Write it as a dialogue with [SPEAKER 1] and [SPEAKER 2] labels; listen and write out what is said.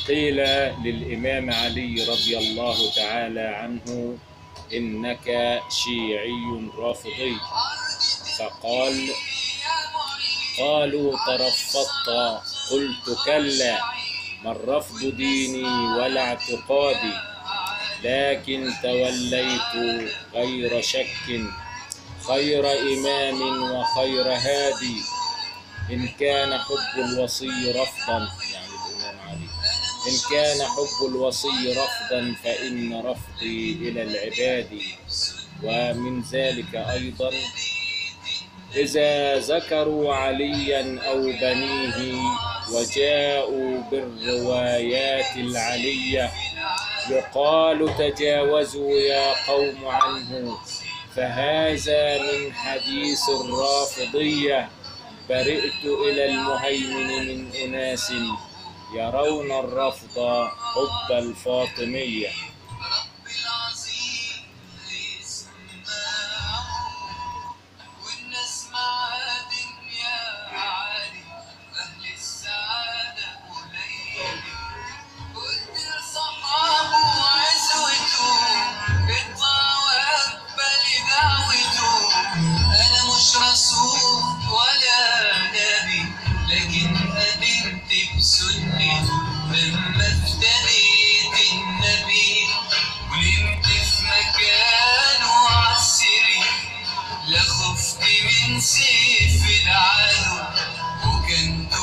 [SPEAKER 1] قيل للإمام علي رضي الله تعالى عنه: إنك شيعي رافضي. فقال: قالوا ترفضت. قلت: كلا، ما الرفض ديني ولا اعتقادي، لكن توليت غير شك خير إمام وخير هادي. إن كان حب الوصي رفضا، يعني الإمام علي، إن كان حب الوصي رفضا فإن رفضي إلى العباد. ومن ذلك أيضا: إذا ذكروا عليا أو بنيه وجاءوا بالروايات العلية يقال: تجاوزوا يا قوم عنه، فهذا من حديث الرافضية. برئت إلى المهيمن من أناس يرون الرفض حب الفاطمية.
[SPEAKER 2] رسول ولا نبي، لكن أدرت بسني لما افتديت النبي، ونمت في مكانه عالسري، لا خفت من سيف العدو، وكان